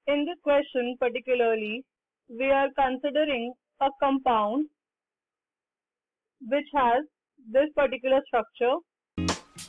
In this question particularly, we are considering a compound which has this particular structure.